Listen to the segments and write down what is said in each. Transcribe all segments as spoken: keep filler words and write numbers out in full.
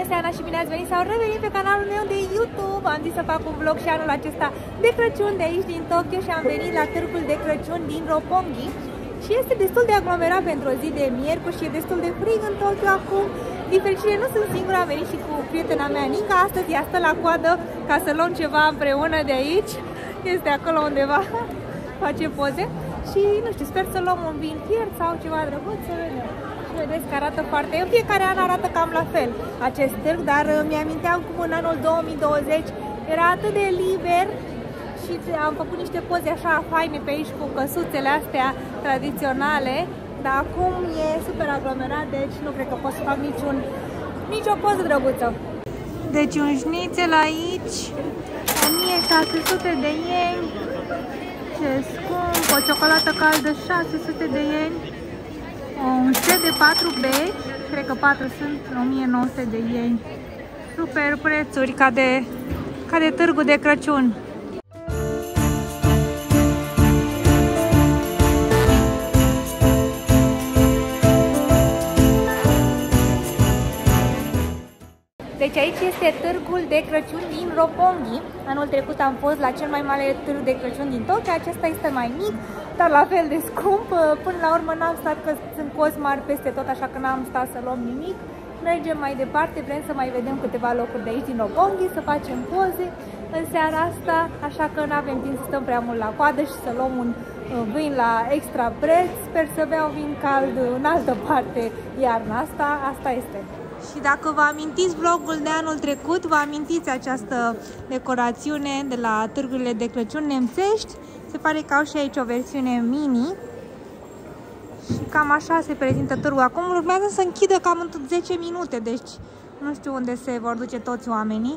este Ana și bine ați venit sau revenit pe canalul meu de YouTube. Am zis să fac un vlog și anul acesta de Crăciun de aici din Tokyo și am venit la târgul de Crăciun din Roppongi. Și este destul de aglomerat pentru o zi de miercuri și e destul de frig în Tokyo acum. Din fericire nu sunt singură, am venit și cu prietena mea Nica. Astăzi ea stă la coadă ca să luăm ceva împreună de aici. Este acolo undeva, face poze. Și nu știu, sper să luăm un vin fiert sau ceva drăguț, să vedem. Și vedeți că arată foarte... În fiecare an arată cam la fel acest târg, dar mi-aminteam cum în anul două mii douăzeci era atât de liber și am făcut niște poze așa faine pe aici cu căsuțele astea tradiționale, dar acum e super aglomerat, deci nu cred că pot să fac niciun, nicio poză drăguță. Deci un șnițel aici, o mie șase sute de ieni, ce scump, o ciocolată caldă șase sute de ieni, un set de patru beci, cred că patru sunt, o mie nouă sute de ieni. Super prețuri, ca de, ca de târgul de Crăciun. Deci aici este târgul de Crăciun din Roppongi. Anul trecut am fost la cel mai mare târg de Crăciun din Tokyo. Acesta este mai mic, dar la fel de scump. Până la urmă n-am stat, că sunt cozi mari peste tot, așa că n-am stat să luăm nimic. Mergem mai departe, vrem să mai vedem câteva locuri de aici din Roppongi, să facem poze în seara asta, așa că nu avem timp să stăm prea mult la coadă și să luăm un vin la extra preț. Sper să beau vin cald în altă parte iarna asta, asta este. Și dacă vă amintiți vlogul de anul trecut, vă amintiți această decorațiune de la târgurile de Crăciun nemțești. Se pare că au și aici o versiune mini. Și cam așa se prezintă târgul. Acum urmează să închidă cam în zece minute, deci nu știu unde se vor duce toți oamenii.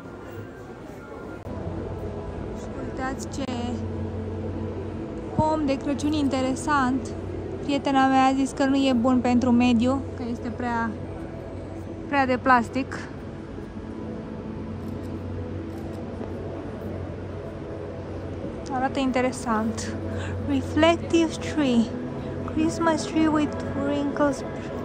Și uitați ce pom de Crăciun interesant. Prietena mea a zis că nu e bun pentru mediu, că este prea... prea de plastic. Arată interesant. Reflective tree. Christmas tree with wrinkles.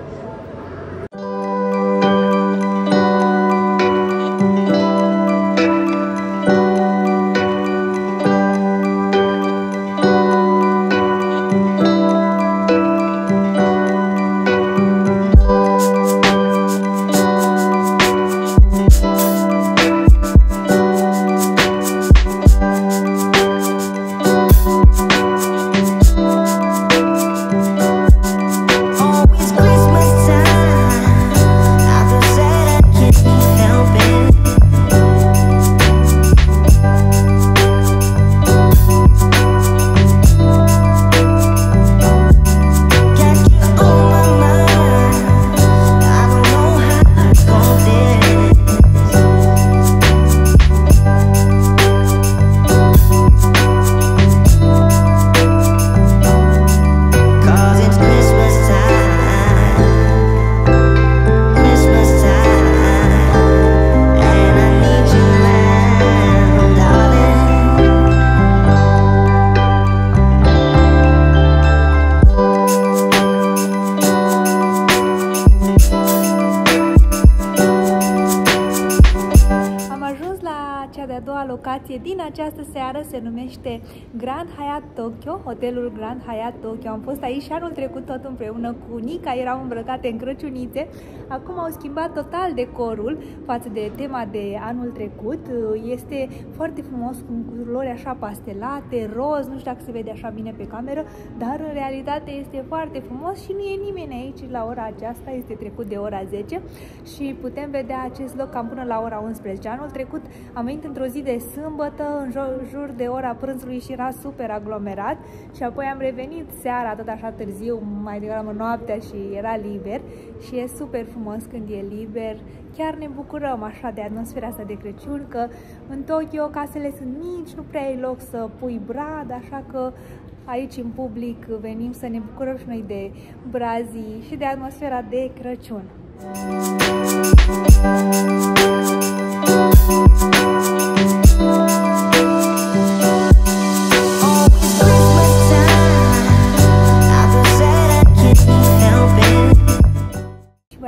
Locație din această seară se numește Grand Hyatt Tokyo, hotelul Grand Hyatt Tokyo. Am fost aici și anul trecut tot împreună cu Nica, erau îmbrăcate în crăciunițe. Acum au schimbat total decorul față de tema de anul trecut. Este foarte frumos, cu culori așa pastelate, roz, nu știu dacă se vede așa bine pe cameră, dar în realitate este foarte frumos și nu e nimeni aici la ora aceasta, este trecut de ora zece și putem vedea acest loc cam până la ora unsprezece. Anul trecut am venit într-o zi de sâmbătă, în jur de ora prânzului și era super aglomerat și apoi am revenit seara, tot așa târziu, mai degrabă noaptea și era liber și e super frumos când e liber. Chiar ne bucurăm așa de atmosfera asta de Crăciun, că în Tokyo casele sunt mici, nu prea ai loc să pui brad, așa că aici în public venim să ne bucurăm și noi de brazii și de atmosfera de Crăciun.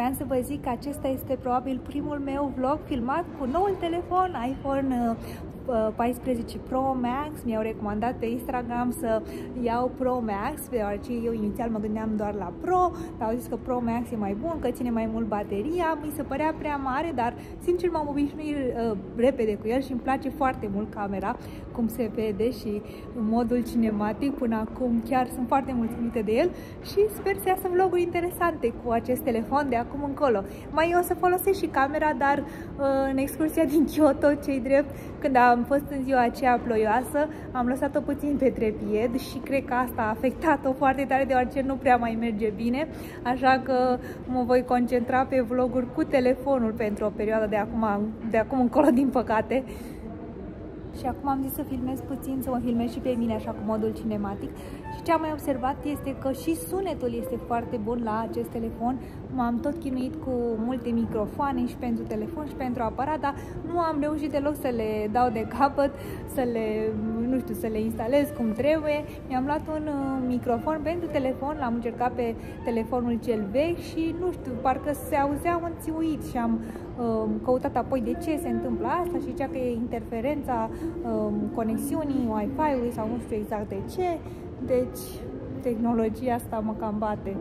Vreau să vă zic că acesta este probabil primul meu vlog filmat cu noul telefon iPhone paisprezece Pro Max. Mi-au recomandat pe Instagram să iau Pro Max, deoarece eu inițial mă gândeam doar la Pro, dar au zis că Pro Max e mai bun, că ține mai mult bateria. Mi se părea prea mare, dar sincer m-am obișnuit uh, repede cu el și îmi place foarte mult camera, cum se vede, și modul cinematic. Până acum chiar sunt foarte mulțumită de el și sper să iasă vloguri interesante cu acest telefon de acum încolo. Mai o să folosesc și camera, dar uh, în excursia din Kyoto, ce-i drept, când am fost în ziua aceea ploioasă, am lăsat-o puțin pe trepied și cred că asta a afectat-o foarte tare, deoarece nu prea mai merge bine, așa că mă voi concentra pe vloguri cu telefonul pentru o perioadă de acum, de acum încolo, din păcate. Și acum am zis să filmez puțin, să mă filmez și pe mine așa cu modul cinematic. Și ce am mai observat este că și sunetul este foarte bun la acest telefon. M-am tot chinuit cu multe microfoane și pentru telefon și pentru aparat, dar nu am reușit deloc să le dau de capăt, să le, nu știu, să le instalez cum trebuie. Mi-am luat un microfon pentru telefon, l-am încercat pe telefonul cel vechi și nu știu, parcă se auzea un țiuit și am um, căutat apoi de ce se întâmplă asta și zicea că e interferența um, conexiunii Wi-Fi-ului sau nu știu exact de ce. Deci, tehnologia asta mă cam bate.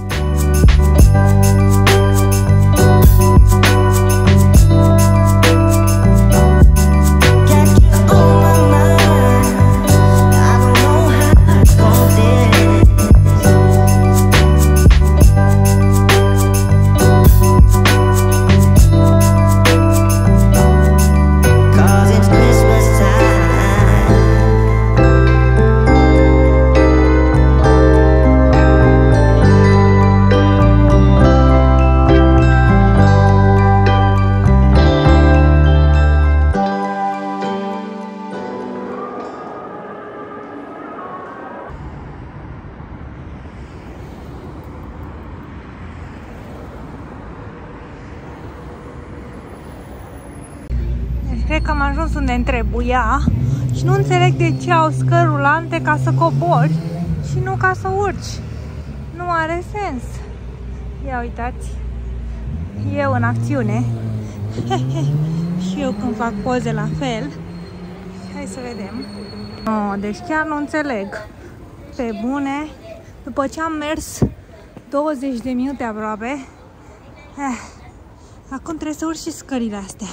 Cred că am ajuns unde îmi trebuia și nu înțeleg de ce au scări rulante ca să cobori și nu ca să urci. Nu are sens. Ia uitați, eu în acțiune și eu când fac poze la fel. Hai să vedem. Oh, deci chiar nu înțeleg. Pe bune, după ce am mers douăzeci de minute aproape, eh, acum trebuie să urci și scările astea.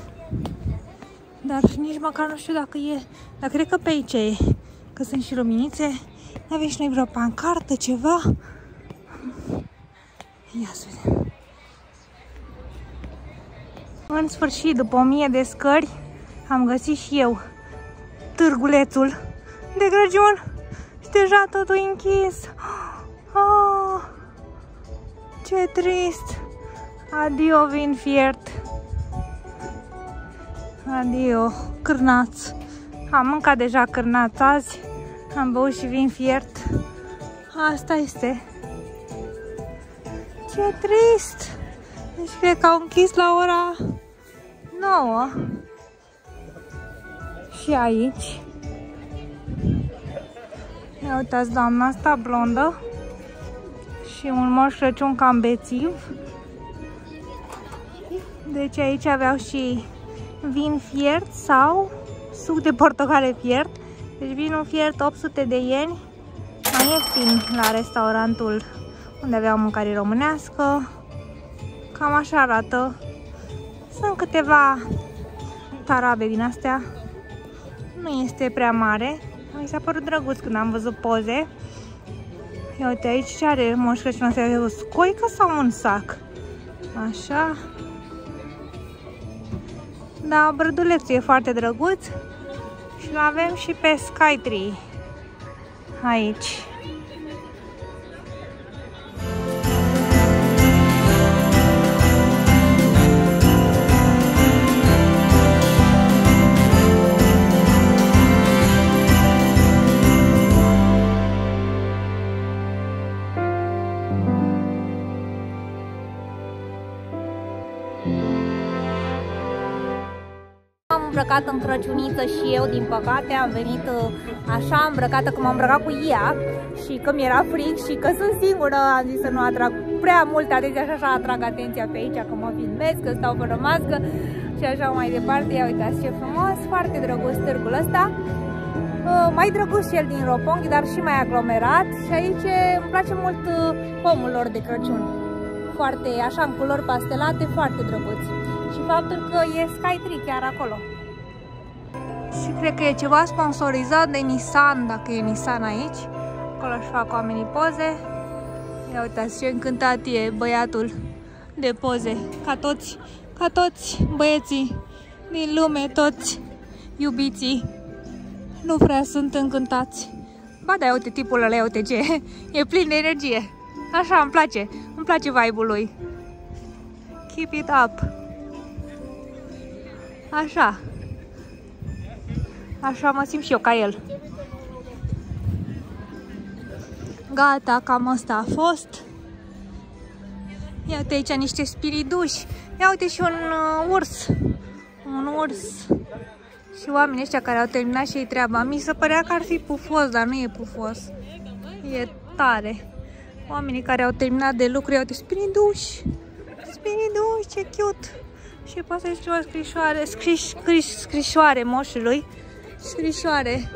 Dar nici măcar nu știu dacă e, dar cred că pe aici e, că sunt și luminițe. N-avem și noi vreo pancartă, ceva? Ia să vedem. În sfârșit, după o mie de scări, am găsit și eu târgulețul de Crăciun și deja totul e închis. Oh, ce trist! Adio, vin fiert! Adio, cârnaț! Am mâncat deja cârnaț azi, am băut și vin fiert. Asta este. Ce trist! Deci cred că au închis la ora nouă. Și aici. Ia uitați doamna asta blondă și un Moș Crăciun cam bețiv. Deci aici aveau și vin fiert sau suc de portocale fiert. Deci vinul fiert opt sute de ieni, mai ieftin la restaurantul unde aveau mâncare românească. Cam așa arată. Sunt câteva tarabe din astea. Nu este prea mare. Mi s-a părut drăguț când am văzut poze. Ia uite aici ce are Moș Crăciun, asta, o scoică sau un sac? Așa. Da, brădulețul e foarte drăguț. Și l-avem și pe Skytree aici. Îmbrăcat în crăciuniță și eu, din păcate, am venit așa îmbrăcată cum am îmbrăcat cu ea și că mi-era frig și că sunt singură, am zis să nu atrag prea multe atenție și așa atrag atenția pe aici, că mă filmez, că stau fără mască și așa mai departe. Ia uitați ce frumos, foarte drăguț târgul ăsta. Uh, mai drăguț cel din Roppongi, dar și mai aglomerat. Și aici îmi place mult uh, pomul lor de Crăciun. Foarte așa în culori pastelate, foarte drăguț. Și faptul că e Skytree chiar acolo. Și cred că e ceva sponsorizat de Nissan, dacă e Nissan aici. Acolo își fac oamenii poze. Ia uitați ce încântat e băiatul de poze. Ca toți, ca toți băieții din lume, toți iubiții. Nu prea sunt încântați. Ba da, uite tipul ăla, uite ce e plin de energie. Așa, îmi place. Îmi place vibe-ul lui. Keep it up. Așa. Așa mă simt și eu ca el. Gata, cam asta a fost. Ia uite aici niște spiriduși. Ia uite și un uh, urs. Un urs. Și oamenii ăștia care au terminat și ei treaba. Mi se părea că ar fi pufos, dar nu e pufos. E tare. Oamenii care au terminat de lucru, iau uite spiriduși. Spiriduși, ce cute. Și poate să o scrisoare, scriș, scriș, scrisoare moșului. Scrisoare.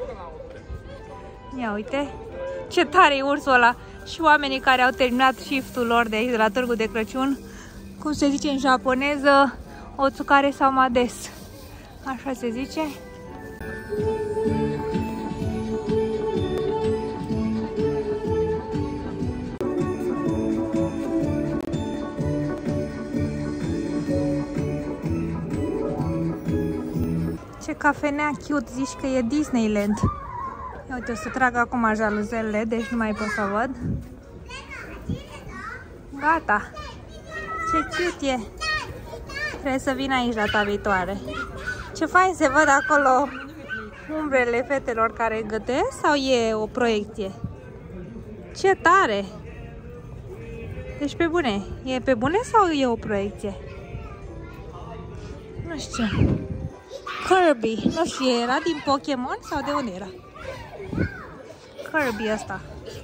Ia uite. Ce tare e ursul ăla. Și oamenii care au terminat shift-ul lor de aici, de la târgul de Crăciun. Cum se zice în japoneză, otsukare samades. Așa se zice. Ce cafenea cute, zici că e Disneyland. Ia uite, o să trag acum jaluzelele, deci nu mai pot să văd. Gata. Ce cute e. Trebuie să vin aici data viitoare. Ce fain se văd acolo umbrele fetelor care gătesc sau e o proiecție? Ce tare! Deci pe bune. E pe bune sau e o proiecție? Nu știu. Kirby. Nu știu, era din Pokémon sau de unde era? Kirby ăsta.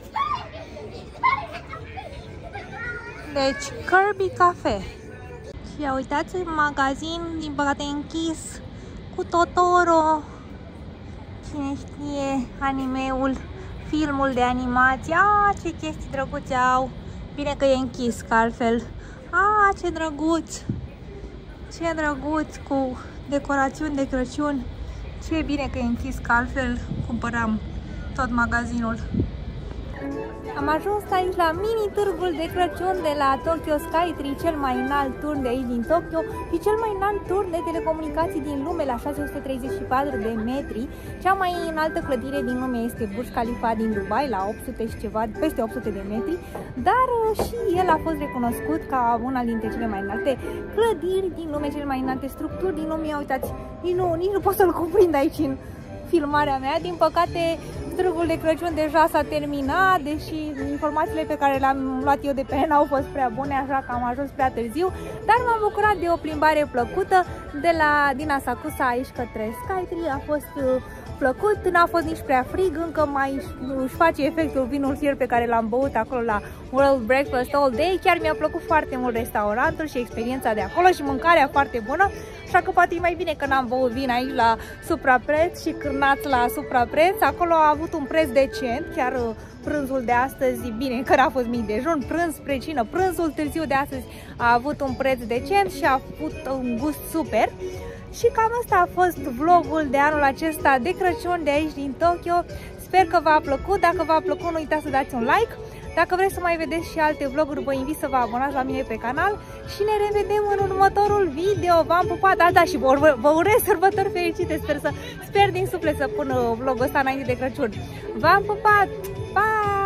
Deci, Kirby Cafe. Și ia uitați, un magazin, din păcate închis, cu Totoro. Cine știe, animeul, filmul de animație. Ah, ce chestii drăguțe au. Bine că e închis, că altfel. Ah, ce drăguț. Ce drăguț, cu decorațiuni de Crăciun. Ce bine că e închis, că altfel cumpăram tot magazinul. Am ajuns aici la mini-târgul de Crăciun de la Tokyo Skytree, cel mai înalt turn de aici din Tokyo și cel mai înalt turn de telecomunicații din lume la șase sute treizeci și patru de metri. Cea mai înaltă clădire din lume este Burj Khalifa din Dubai la opt sute și ceva, peste opt sute de metri, dar și el a fost recunoscut ca una dintre cele mai înalte clădiri din lume, cele mai înalte structuri din lume. Uitați, nici nu, nici nu pot să-l cuprind aici în filmarea mea. Din păcate, târgul de Crăciun deja s-a terminat, deși informațiile pe care le-am luat eu de pe n-au fost prea bune, așa că am ajuns prea târziu, dar m-am bucurat de o plimbare plăcută de la, din Asakusa aici către Skytree. A fost uh, plăcut, n-a fost nici prea frig, încă mai își face efectul vinul fier pe care l-am băut acolo la World Breakfast All Day. Chiar mi-a plăcut foarte mult restaurantul și experiența de acolo și mâncarea foarte bună, așa că poate e mai bine că n-am băut vin aici la suprapreț și cârnați la suprapreț. Acolo a avut un preț decent, chiar uh, prânzul de astăzi, bine că n-a fost mic dejun, prânz, precină, prânzul târziu de astăzi a avut un preț decent și a avut un gust super. Și cam asta a fost vlogul de anul acesta de Crăciun de aici din Tokyo. Sper că v-a plăcut. Dacă v-a plăcut, nu uitați să dați un like. Dacă vreți să mai vedeți și alte vloguri, vă invit să vă abonați la mine pe canal și ne revedem în următorul video. V-am pupat, da, da, și vă, vă urez sărbători fericite. Sper, să, sper din suflet să pun vlogul ăsta înainte de Crăciun. V-am pupat! Pa!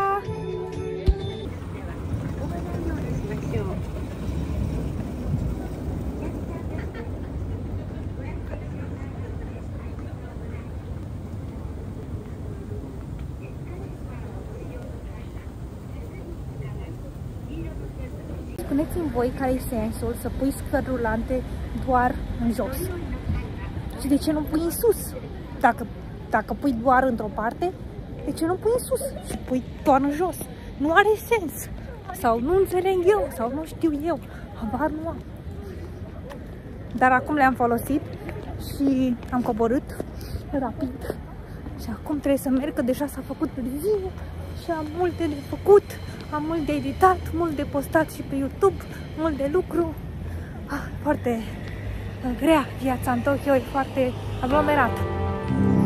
Spuneți-mi voi care e sensul să pui scări rulante doar în jos. Și de ce nu pui în sus? Dacă, dacă pui doar într-o parte, de ce nu pui în sus și pui doar în jos? Nu are sens. sau nu înțeleg eu, sau nu știu eu, habar nu am. Dar acum le-am folosit și am coborât rapid și acum trebuie să merg, că deja s-a făcut târziu și am multe de făcut, am mult de editat, mult de postat și pe YouTube, mult de lucru. Ah, foarte grea viața în Tokyo, e foarte aglomerată.